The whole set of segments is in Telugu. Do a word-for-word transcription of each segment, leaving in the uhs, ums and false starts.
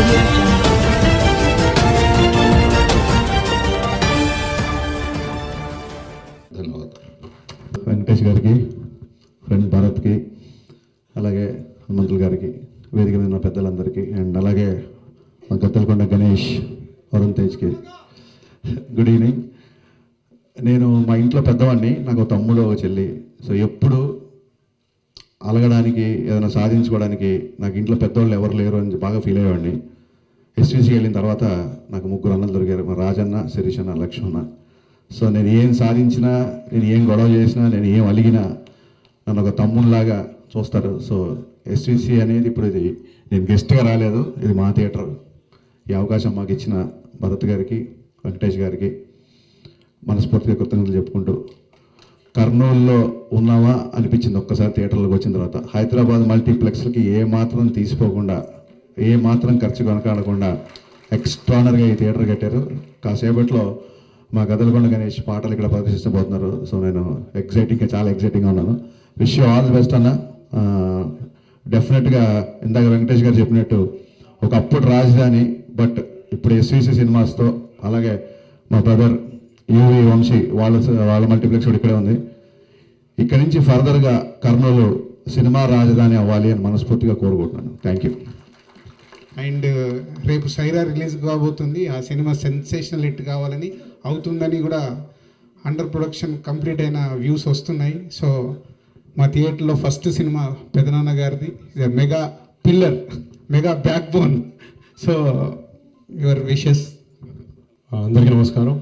వెంకటేష్ గారికి, ఫ్రెండ్ భారత్కి, అలాగే హనుమంతులు గారికి, వేదిక మీద ఉన్న పెద్దలందరికీ, అండ్ అలాగే మా గద్దలకొండ గణేష్, వరుణ్ తేజ్కి గుడ్ ఈవినింగ్. నేను మా ఇంట్లో పెద్దవాడిని, నాకు తమ్ముడు ఒక చెల్లి. సో ఎప్పుడు అలగడానికి, ఏదైనా సాధించుకోవడానికి నాకు ఇంట్లో పెద్దవాళ్ళు ఎవరు లేరు అని బాగా ఫీల్ అయ్యేవాడిని. ఎస్వీసీ వెళ్ళిన తర్వాత నాకు ముగ్గురు అన్నలు దొరికారు, మా రాజన్న, శిరీష్ అన్న, లక్ష్మణ. సో నేను ఏం సాధించినా, నేను ఏం గొడవ చేసినా, నేను ఏం అలిగినా నన్ను ఒక తమ్ముళ్ళలాగా చూస్తారు. సో ఎస్వీసీ అనేది ఇప్పుడు ఇది నేను గెస్ట్గా రాలేదు, ఇది మా థియేటర్. ఈ అవకాశం మాకు ఇచ్చిన భరత్ గారికి, వెంకటేష్ గారికి మనస్ఫూర్తిగా కృతజ్ఞతలు చెప్పుకుంటూ, కర్నూలులో ఉన్నామా అనిపించింది ఒక్కసారి థియేటర్లోకి వచ్చిన తర్వాత. హైదరాబాద్ మల్టీప్లెక్స్లకి ఏ మాత్రం తీసిపోకుండా, ఏ మాత్రం ఖర్చు కొనకాడకుండా ఎక్స్ట్రానర్గా ఈ థియేటర్ కట్టారు. కాసేపట్లో మా గద్దలకొండ గణేష్ పాటలు ఇక్కడ ప్రదర్శించబోతున్నారు. సో నేను ఎగ్జైటింగ్గా, చాలా ఎగ్జైటింగ్గా ఉన్నాను. Wish you all the best అన్న. డెఫినెట్గా ఇందాక వెంకటేష్ గారు చెప్పినట్టు ఒకప్పుడు రాజధాని, బట్ ఇప్పుడు ఎస్వీసీ సినిమాస్తో, అలాగే మా బ్రదర్ యూవి వంశీ వాళ్ళ వాళ్ళ మల్టీప్లెక్స్ కూడా ఇక్కడే ఉంది. ఇక్కడి నుంచి ఫర్దర్గా కర్నూలు సినిమా రాజధాని అవ్వాలి అని మనస్ఫూర్తిగా కోరుకుంటున్నాను. Thank you. అండ్ రేపు సైరా రిలీజ్ కాబోతుంది. ఆ సినిమా సెన్సేషనల్ హిట్ కావాలని, అవుతుందని కూడా అండర్ ప్రొడక్షన్ కంప్లీట్ అయిన వ్యూస్ వస్తున్నాయి. సో మా థియేటర్లో ఫస్ట్ సినిమా పెదనాన్న గారిది, mega pillar, mega backbone. So your wishes. అందరికీ నమస్కారం.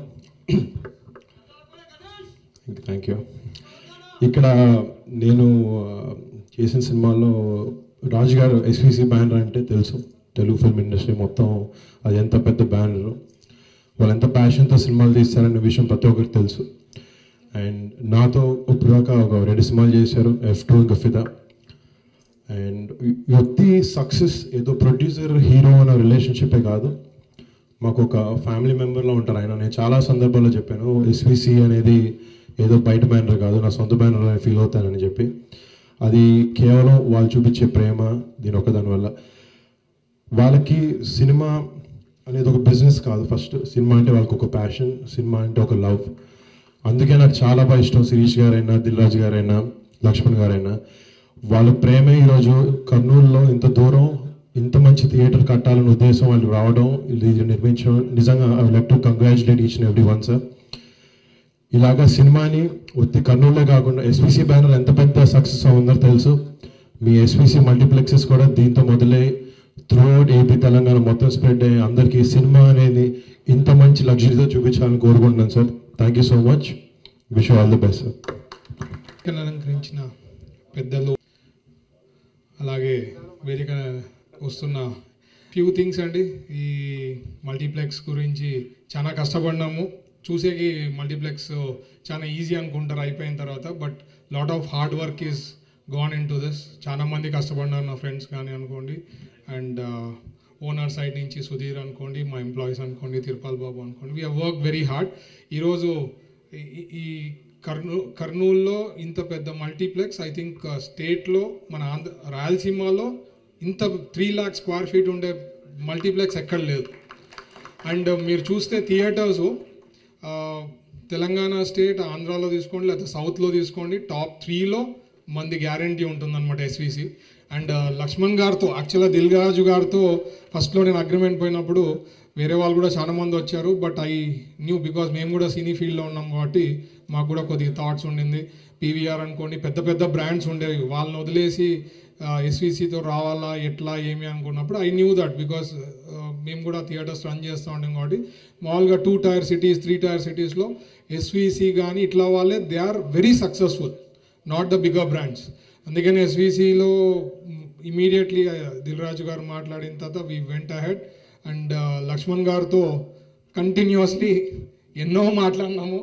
Thank you. ఇక్కడ నేను చేసిన సినిమాల్లో రాజు గారు ఎస్వీసీ బ్యానర్ అంటే తెలుసు, తెలుగు ఫిల్మ్ ఇండస్ట్రీ మొత్తం అది ఎంత పెద్ద బ్యానర్, వాళ్ళు ఎంత ప్యాషన్తో సినిమాలు తీస్తారనే విషయం ప్రతి ఒక్కరికి తెలుసు. అండ్ నాతో ఇప్పటిదాకా ఒక రెండు సినిమాలు చేశారు, ఎఫ్ టూ ఇంకా ఫిదా. అండ్ వ్యక్తి సక్సెస్ ఏదో ప్రొడ్యూసర్ హీరో అన్న రిలేషన్షిప్పే కాదు, మాకు ఒక ఫ్యామిలీ మెంబర్లో ఉంటారు ఆయన. నేను చాలా సందర్భాల్లో చెప్పాను, ఎస్వీసీ అనేది ఏదో బయట బ్యానర్ కాదు, నా సొంత బ్యానర్ అని ఫీల్ అవుతానని చెప్పి. అది కేవలం వాళ్ళు చూపించే ప్రేమ, దీని ఒకదాని వల్ల. వాళ్ళకి సినిమా అనేది ఒక బిజినెస్ కాదు, ఫస్ట్ సినిమా అంటే వాళ్ళకి ఒక ప్యాషన్, సినిమా అంటే ఒక లవ్. అందుకే నాకు చాలా బాగా ఇష్టం. శిరీష్ గారైనా, దిల్ రాజు గారైనా, లక్ష్మణ్ గారైనా, వాళ్ళ ప్రేమే ఈరోజు కర్నూలులో ఇంత దూరం ఇంత మంచి థియేటర్ కట్టాలనే ఉద్దేశం వాళ్ళు రావడం, ఇది నిర్మించడం, నిజంగా I would like to congratulate each and every one sir. ఇలాగా సినిమాని ఒత్తి కర్నూలులో కాకుండా ఎస్వీసీ బ్యానర్ ఎంత పెద్ద సక్సెస్ ఉందో తెలుసు. మీ ఎస్వీసీ మల్టీప్లెక్సెస్ కూడా దీంతో మొదలై త్రూ అవుట్ ఏపీ, తెలంగాణ మొత్తం స్ప్రెడ్ అయ్యి అందరికీ సినిమా అనేది ఇంత మంచి లగ్జరీతో చూపించాలని కోరుకుంటున్నాను sir. Thank you so much. Wish all the best sir. అలంకరించిన పెద్దలు, అలాగే వేదిక వస్తున్న ఫ్యూ థింగ్స్ అండి. ఈ మల్టీప్లెక్స్ గురించి చాలా కష్టపడినాము. చూసేకి మల్టీప్లెక్స్ చాలా ఈజీ అనుకుంటారు అయిపోయిన తర్వాత, but lot of hard work is gone in to this. చాలా మంది కష్టపడినారు, నా ఫ్రెండ్స్ కానీ అనుకోండి, అండ్ ఓనర్ సైడ్ నుంచి సుధీర్ అనుకోండి, మా ఎంప్లాయీస్ అనుకోండి, తిరుపాల్ బాబు అనుకోండి, we have work very hard. ఈరోజు ఈ కర్నూ కర్నూలులో ఇంత పెద్ద మల్టీప్లెక్స్, ఐ థింక్ స్టేట్లో మన ఆంధ్ర రాయలసీమలో ఇంత త్రీ ల్యాక్ స్క్వేర్ ఫీట్ ఉండే మల్టీప్లెక్స్ ఎక్కడ లేదు. అండ్ మీరు చూస్తే థియేటర్స్ తెలంగాణ స్టేట్, ఆంధ్రాలో తీసుకోండి లేకపోతే సౌత్లో తీసుకోండి, టాప్ త్రీలో మంది గ్యారంటీ ఉంటుందన్నమాట ఎస్వీసీ. అండ్ లక్ష్మణ్ గారితో, యాక్చువల్గా దిల్ రాజు గారితో ఫస్ట్లో నేను అగ్రిమెంట్ పోయినప్పుడు వేరే వాళ్ళు కూడా చాలా మంది వచ్చారు, బట్ ఐ న్యూ బికాజ్ మేము కూడా సినీ ఫీల్డ్లో ఉన్నాం కాబట్టి మాకు కూడా కొద్దిగా థాట్స్ ఉండింది. పీవీఆర్ అనుకోండి, పెద్ద పెద్ద బ్రాండ్స్ ఉండేవి, వాళ్ళని వదిలేసి ఎస్వీసీతో రావాలా ఎట్లా ఏమి అనుకున్నప్పుడు ఐ న్యూ దట్, బికాస్ మేము కూడా థియేటర్స్ రన్ చేస్తూ ఉంటాం కాబట్టి మామూలుగా two tier cities, three tier సిటీస్లో ఎస్వీసీ కానీ ఇట్లా వాళ్ళే they are very successful, not the bigger brands. అందుకని ఎస్వీసీలో ఇమీడియట్లీ దిల్ రాజు గారు మాట్లాడిన తర్వాత we went ahead. And Lakshman గారితో కంటిన్యూస్లీ ఎన్నో మాట్లాడినాము,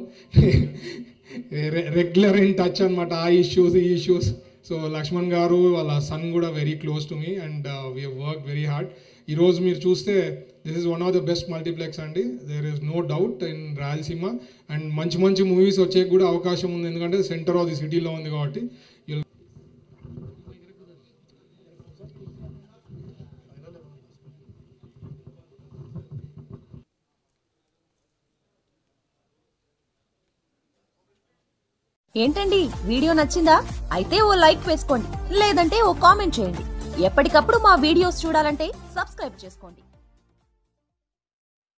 రెగ్యులర్ ఇన్ టచ్ అనమాట, ఆ ఇష్యూస్ ఈ ఇష్యూస్. సో లక్ష్మణ్ గారు వాళ్ళ సన్ కూడా very close to me, and we have work very hard. ఈరోజు మీరు చూస్తే this is one of the best multiplex అండి, there is no doubt in Rayalaseema. And మంచి మంచి మూవీస్ వచ్చే కూడా అవకాశం ఉంది, ఎందుకంటే సెంటర్ ఆఫ్ ది సిటీలో ఉంది కాబట్టి. ఏంటండి వీడియో నచ్చిందా? అయితే ఓ లైక్ వేసుకోండి, లేదంటే ఓ కామెంట్ చేయండి. ఎప్పటికప్పుడు మా వీడియోస్ చూడాలంటే సబ్స్క్రైబ్ చేసుకోండి.